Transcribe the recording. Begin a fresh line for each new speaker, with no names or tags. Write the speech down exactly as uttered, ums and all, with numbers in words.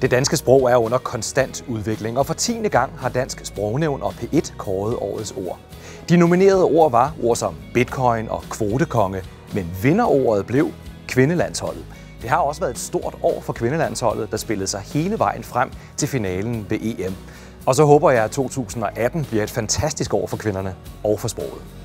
Det danske sprog er under konstant udvikling, og for tiende gang har Dansk Sprognævn og P et kåret årets ord. De nominerede ord var ord som bitcoin og kvotekonge, men vinderordet blev kvindelandsholdet. Det har også været et stort år for kvindelandsholdet, der spillede sig hele vejen frem til finalen ved E M. Og så håber jeg, at to tusind og atten bliver et fantastisk år for kvinderne og for sproget.